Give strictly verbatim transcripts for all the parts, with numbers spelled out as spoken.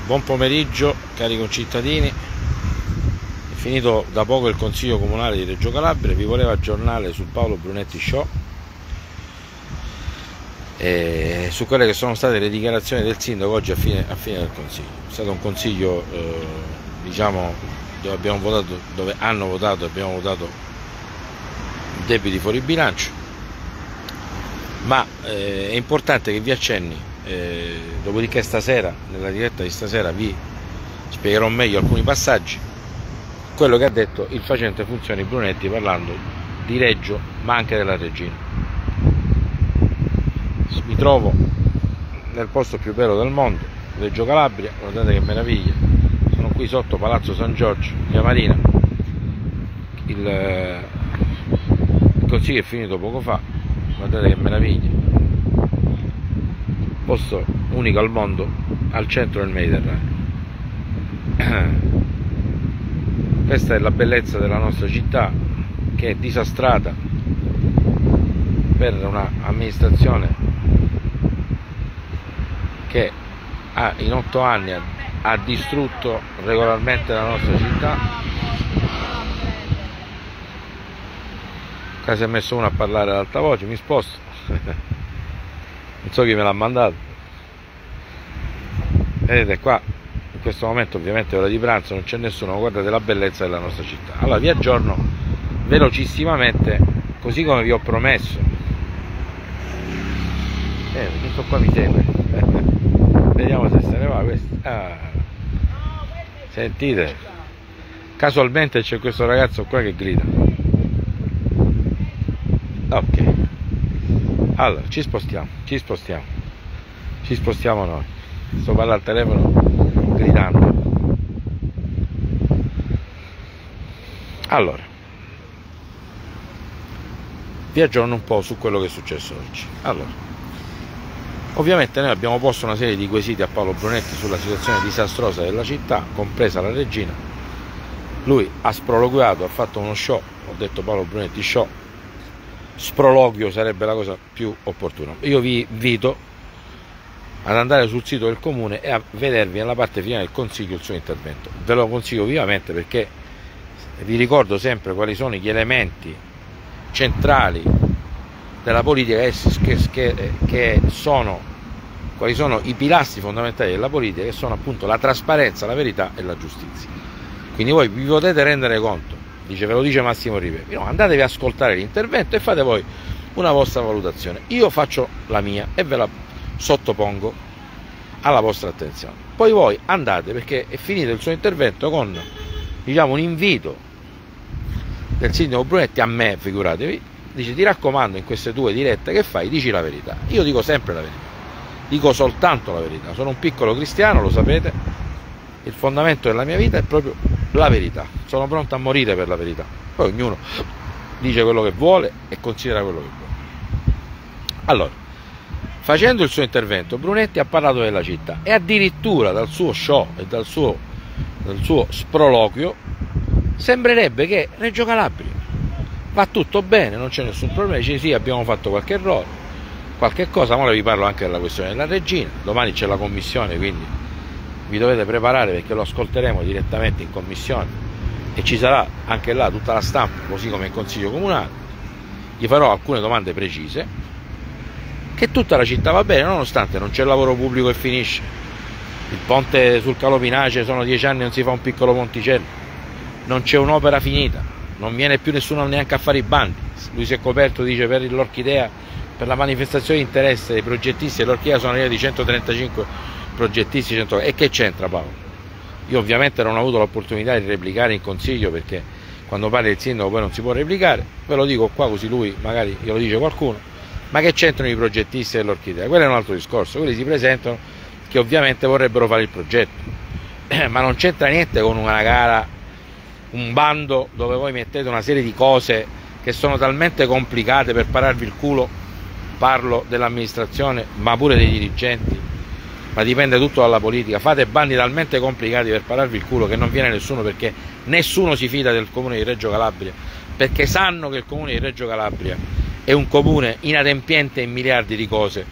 Buon pomeriggio cari concittadini, è finito da poco il Consiglio Comunale di Reggio Calabria, vi volevo aggiornare sul Paolo Brunetti Show e su quelle che sono state le dichiarazioni del sindaco oggi a fine, a fine del Consiglio. È stato un Consiglio eh, diciamo dove abbiamo votato, dove hanno votato e abbiamo votato debiti fuori bilancio, ma eh, è importante che vi accenni. Eh, dopodiché stasera, nella diretta di stasera, vi spiegherò meglio alcuni passaggi, quello che ha detto il facente funzioni Brunetti parlando di Reggio ma anche della Regina. Mi trovo nel posto più bello del mondo, Reggio Calabria, guardate che meraviglia, sono qui sotto Palazzo San Giorgio, via Marina, il, il consiglio è finito poco fa, guardate che meraviglia, posto unico al mondo al centro del Mediterraneo. Questa è la bellezza della nostra città, che è disastrata per un'amministrazione che ha, in otto anni ha, ha distrutto regolarmente la nostra città. Qua si è messo uno a parlare ad alta voce, mi sposto. Non so chi me l'ha mandato. Vedete qua, in questo momento ovviamente è ora di pranzo, non c'è nessuno, guardate la bellezza della nostra città. Allora vi aggiorno velocissimamente, così come vi ho promesso. Eh, questo qua mi segue. Vediamo se se ne va questo. Ah. Sentite, casualmente c'è questo ragazzo qua che grida. Ok. Allora, ci spostiamo, ci spostiamo, ci spostiamo noi. Sto parlando al telefono gridando. Allora, vi aggiorno un po' su quello che è successo oggi. Allora, ovviamente noi abbiamo posto una serie di quesiti a Paolo Brunetti sulla situazione disastrosa della città, compresa la Regina. Lui ha sproloquiato, ha fatto uno show, ho detto Paolo Brunetti Show. Sproloquio sarebbe la cosa più opportuna. Io vi invito ad andare sul sito del comune e a vedervi nella parte finale del consiglio il suo intervento. Ve lo consiglio vivamente, perché vi ricordo sempre quali sono gli elementi centrali della politica, che, che, che sono quali sono i pilastri fondamentali della politica, che sono appunto la trasparenza, la verità e la giustizia. Quindi voi vi potete rendere conto, dice, ve lo dice Massimo Ripepi, no, andatevi a ascoltare l'intervento e fate voi una vostra valutazione. Io faccio la mia e ve la sottopongo alla vostra attenzione. Poi voi andate, perché è finito il suo intervento con, diciamo, un invito del sindaco Brunetti a me, figuratevi, dice: ti raccomando, in queste due dirette che fai dici la verità. Io dico sempre la verità, dico soltanto la verità, sono un piccolo cristiano, lo sapete, il fondamento della mia vita è proprio la verità, sono pronto a morire per la verità. Poi ognuno dice quello che vuole e considera quello che vuole. Allora, facendo il suo intervento, Brunetti ha parlato della città e addirittura dal suo show e dal suo, dal suo sproloquio sembrerebbe che Reggio Calabria va tutto bene, non c'è nessun problema. Dice sì, abbiamo fatto qualche errore, qualche cosa, ma ora vi parlo anche della questione della Regina, domani c'è la commissione, quindi vi dovete preparare, perché lo ascolteremo direttamente in commissione e ci sarà anche là tutta la stampa, così come il Consiglio Comunale. Gli farò alcune domande precise, che tutta la città va bene, nonostante non c'è il lavoro pubblico che finisce, il ponte sul Calo Pinace sono dieci anni non si fa un piccolo ponticello, non c'è un'opera finita, non viene più nessuno neanche a fare i bandi. Lui si è coperto, dice, per l'Orchidea, per la manifestazione di interesse dei progettisti, e l'Orchidea sono arrivati centotrentacinque progettisti, cento... e che c'entra Paolo? Io ovviamente non ho avuto l'opportunità di replicare in consiglio, perché quando parli il sindaco poi non si può replicare, ve lo dico qua così lui magari glielo dice qualcuno. Ma che c'entrano i progettisti dell'Orchidea? Quello è un altro discorso, quelli si presentano che ovviamente vorrebbero fare il progetto, ma non c'entra niente con una gara, un bando dove voi mettete una serie di cose che sono talmente complicate per pararvi il culo. Parlo dell'amministrazione ma pure dei dirigenti, ma dipende tutto dalla politica. Fate bandi talmente complicati per pararvi il culo che non viene nessuno, perché nessuno si fida del comune di Reggio Calabria, perché sanno che il comune di Reggio Calabria è un comune inadempiente in miliardi di cose,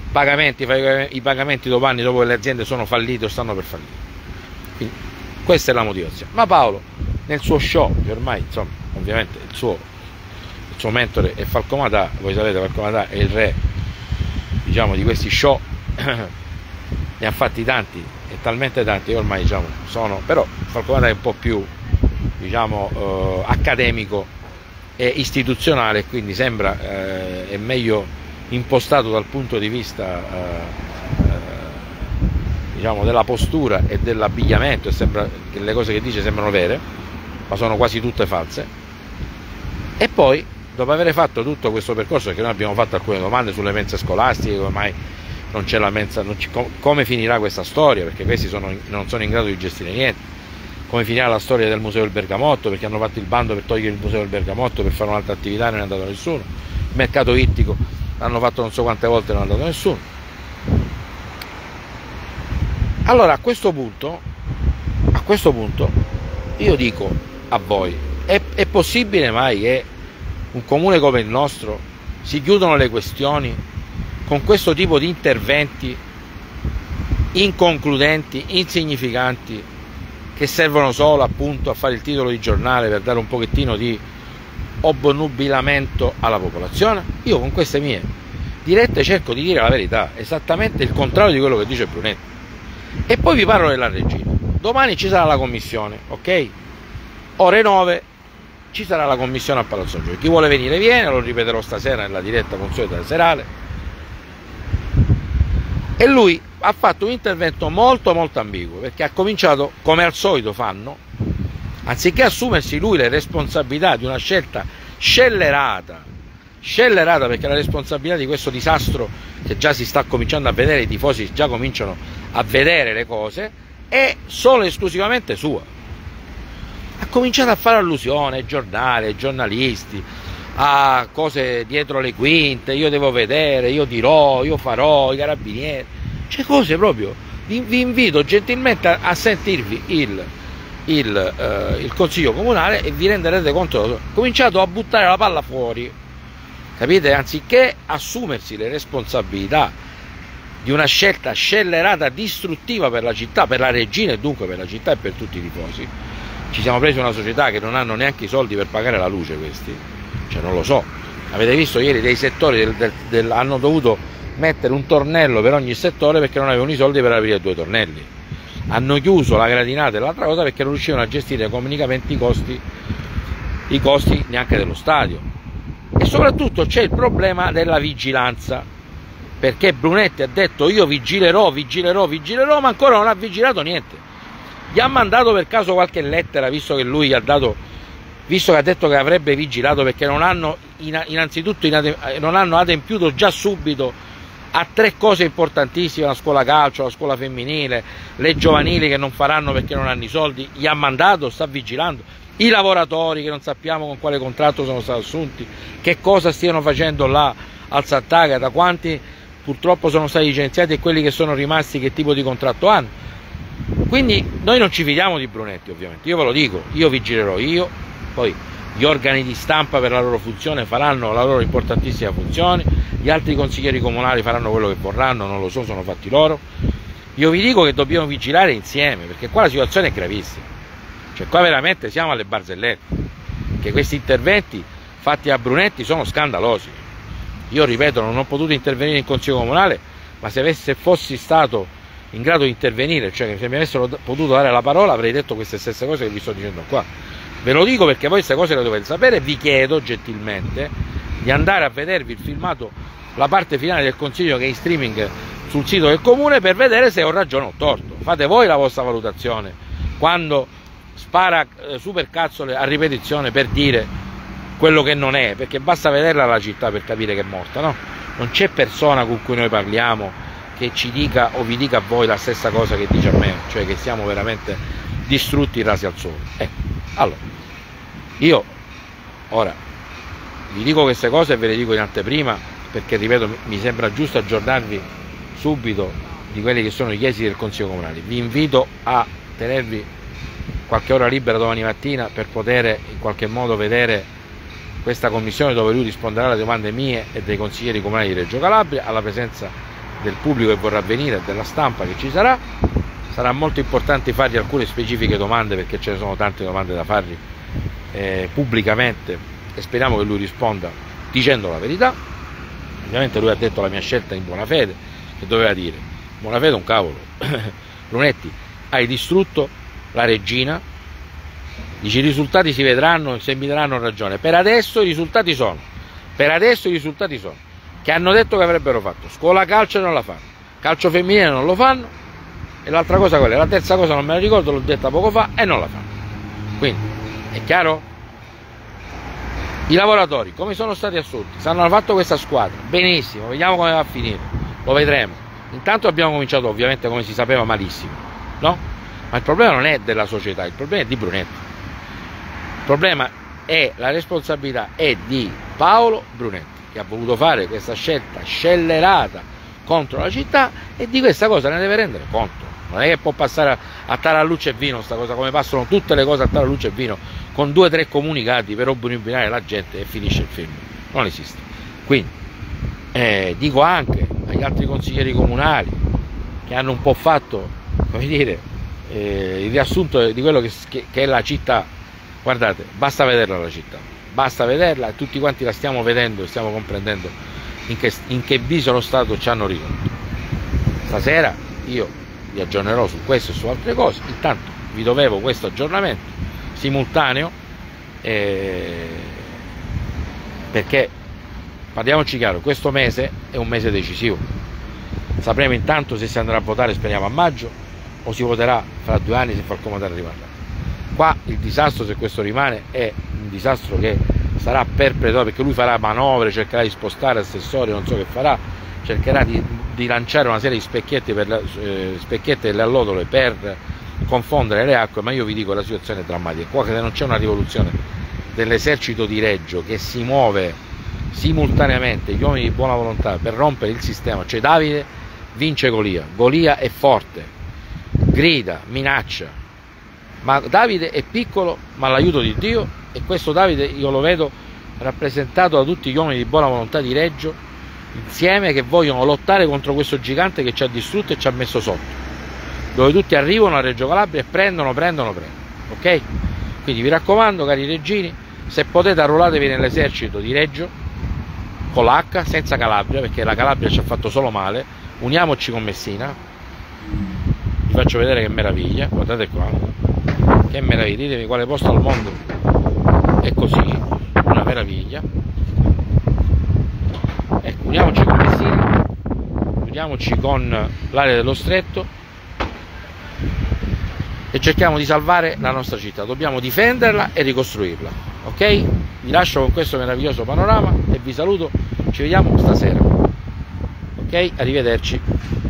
pagamenti, i pagamenti dopo anni dopo che le aziende sono fallite o stanno per fallire. Quindi questa è la motivazione. Ma Paolo nel suo show, che ormai insomma ovviamente il suo, il suo mentore è Falco Matà, voi sapete Falco Matà è il re, diciamo, di questi show, ne ha fatti tanti e talmente tanti che ormai, diciamo, sono, però Falco Matà è un po' più, diciamo, eh, accademico e istituzionale, quindi sembra eh, è meglio impostato dal punto di vista eh, eh, diciamo della postura e dell'abbigliamento, e sembra che le cose che dice sembrano vere, ma sono quasi tutte false. E poi, dopo aver fatto tutto questo percorso, perché noi abbiamo fatto alcune domande sulle mense scolastiche, come mai non c'è la mensa, non ci, come finirà questa storia, perché questi sono, non sono in grado di gestire niente, come finirà la storia del Museo del Bergamotto, perché hanno fatto il bando per togliere il Museo del Bergamotto per fare un'altra attività e non è andato nessuno, il mercato ittico l'hanno fatto non so quante volte e non è andato nessuno. Allora a questo punto, a questo punto io dico a voi, è, è possibile mai che un comune come il nostro si chiudono le questioni con questo tipo di interventi inconcludenti, insignificanti, che servono solo appunto a fare il titolo di giornale per dare un pochettino di obnubilamento alla popolazione? Io con queste mie dirette cerco di dire la verità, esattamente il contrario di quello che dice Brunetti. E poi vi parlo della Regina. Domani ci sarà la commissione, ok? Ore nove ci sarà la commissione a Palazzo Gioia. Chi vuole venire viene, lo ripeterò stasera nella diretta consueta serale. E lui ha fatto un intervento molto molto ambiguo, perché ha cominciato, come al solito fanno, anziché assumersi lui le responsabilità di una scelta scellerata, scellerata perché la responsabilità di questo disastro che già si sta cominciando a vedere, i tifosi già cominciano a vedere le cose, è solo e esclusivamente sua. Ha cominciato a fare allusione ai giornali, ai giornalisti, a cose dietro le quinte, io devo vedere, io dirò, io farò, i carabinieri, cioè cose proprio. Vi, vi invito gentilmente a, a sentirvi il, il, eh, il consiglio comunale e vi renderete conto. Ha cominciato a buttare la palla fuori, capite? Anziché assumersi le responsabilità di una scelta scellerata, distruttiva per la città, per la Regina e dunque per la città e per tutti i tifosi. Ci siamo presi una società che non hanno neanche i soldi per pagare la luce, questi, cioè non lo so. Avete visto ieri dei settori del, del, del, hanno dovuto mettere un tornello per ogni settore perché non avevano i soldi per aprire due tornelli. Hanno chiuso la gradinata e l'altra cosa perché non riuscivano a gestire economicamente i costi, i costi neanche dello stadio. E soprattutto c'è il problema della vigilanza, perché Brunetti ha detto io vigilerò, vigilerò, vigilerò, ma ancora non ha vigilato niente. Gli ha mandato per caso qualche lettera, visto che lui ha dato, visto che ha detto che avrebbe vigilato, perché non hanno innanzitutto non hanno adempiuto già subito a tre cose importantissime: la scuola calcio, la scuola femminile, le giovanili che non faranno perché non hanno i soldi. Gli ha mandato, sta vigilando. I lavoratori che non sappiamo con quale contratto sono stati assunti, che cosa stiano facendo là al Sant'Agata, quanti purtroppo sono stati licenziati e quelli che sono rimasti che tipo di contratto hanno. Quindi noi non ci fidiamo di Brunetti, ovviamente, io ve lo dico, io vigilerò io, poi gli organi di stampa per la loro funzione faranno la loro importantissima funzione, gli altri consiglieri comunali faranno quello che vorranno, non lo so, sono fatti loro. Io vi dico che dobbiamo vigilare insieme, perché qua la situazione è gravissima, cioè qua veramente siamo alle barzellette, che questi interventi fatti a Brunetti sono scandalosi. Io ripeto, non ho potuto intervenire in consiglio comunale, ma se avesse, fossi stato in grado di intervenire, cioè che se mi avessero potuto dare la parola, avrei detto queste stesse cose che vi sto dicendo qua. Ve lo dico perché voi queste cose le dovete sapere. Vi chiedo gentilmente di andare a vedervi il filmato, la parte finale del consiglio che è in streaming sul sito del comune, per vedere se ho ragione o torto. Fate voi la vostra valutazione quando spara eh, supercazzole a ripetizione per dire quello che non è, perché basta vederla la città per capire che è morta, no? Non c'è persona con cui noi parliamo che ci dica o vi dica a voi la stessa cosa che dice a me, cioè che siamo veramente distrutti, rasi al suolo. Ecco, allora, io ora vi dico queste cose e ve le dico in anteprima, perché ripeto, mi sembra giusto aggiornarvi subito di quelli che sono gli esiti del Consiglio Comunale. Vi invito a tenervi qualche ora libera domani mattina per poter in qualche modo vedere questa commissione, dove lui risponderà alle domande mie e dei consiglieri comunali di Reggio Calabria, alla presenza del pubblico che vorrà venire, della stampa che ci sarà. Sarà molto importante fargli alcune specifiche domande, perché ce ne sono tante domande da fargli eh, pubblicamente, e speriamo che lui risponda dicendo la verità. Ovviamente lui ha detto la mia scelta in buona fede, che doveva dire: buona fede un cavolo, Brunetti, hai distrutto la regina, dici i risultati si vedranno, se mi daranno ragione. Per adesso i risultati sono, per adesso i risultati sono, che hanno detto che avrebbero fatto, scuola calcio non la fanno, calcio femminile non lo fanno, e l'altra cosa quella, la terza cosa non me la ricordo, l'ho detta poco fa, e non la fanno. Quindi, è chiaro? I lavoratori, come sono stati assunti, se hanno fatto questa squadra, benissimo, vediamo come va a finire, lo vedremo. Intanto abbiamo cominciato, ovviamente, come si sapeva, malissimo, no? Ma il problema non è della società, il problema è di Brunetti. Il problema è, la responsabilità è di Paolo Brunetti, che ha voluto fare questa scelta scellerata contro la città, e di questa cosa ne deve rendere conto. Non è che può passare a, a tara a luce e vino sta cosa, come passano tutte le cose a tara a luce e vino, con due o tre comunicati per obnubilare la gente, e finisce il film. Non esiste. Quindi eh, dico anche agli altri consiglieri comunali che hanno un po' fatto, come dire, eh, il riassunto di quello che, che, che è la città. Guardate, basta vederla la città, basta vederla, e tutti quanti la stiamo vedendo e stiamo comprendendo in che, in che viso lo Stato ci hanno ridotto. Stasera io vi aggiornerò su questo e su altre cose. Intanto vi dovevo questo aggiornamento simultaneo, eh, perché parliamoci chiaro, questo mese è un mese decisivo. Sapremo intanto se si andrà a votare, speriamo a maggio, o si voterà fra due anni se Falcone Matera rimarrà. Qua il disastro, se questo rimane, è un disastro che sarà perpetuo, perché lui farà manovre, cercherà di spostare assessori, non so che farà, cercherà di, di lanciare una serie di specchietti, per la, eh, specchiette delle allodole per confondere le acque, ma io vi dico la situazione è drammatica. Qua, se non c'è una rivoluzione dell'esercito di Reggio che si muove simultaneamente, gli uomini di buona volontà, per rompere il sistema, cioè Davide vince Golia, Golia è forte, grida, minaccia, ma Davide è piccolo ma l'aiuto di Dio, e questo Davide io lo vedo rappresentato da tutti gli uomini di buona volontà di Reggio insieme, che vogliono lottare contro questo gigante che ci ha distrutto e ci ha messo sotto, dove tutti arrivano a Reggio Calabria e prendono, prendono, prendono, ok? Quindi vi raccomando, cari reggini, se potete arruolatevi nell'esercito di Reggio con l'H, senza Calabria, perché la Calabria ci ha fatto solo male. Uniamoci con Messina, vi faccio vedere che meraviglia, guardate qua, che meraviglia, ditemi quale posto al mondo è così, una meraviglia. Ecco, uniamoci con Messina, uniamoci con l'area dello Stretto e cerchiamo di salvare la nostra città, dobbiamo difenderla e ricostruirla, ok? Vi lascio con questo meraviglioso panorama e vi saluto, ci vediamo stasera, ok? Arrivederci.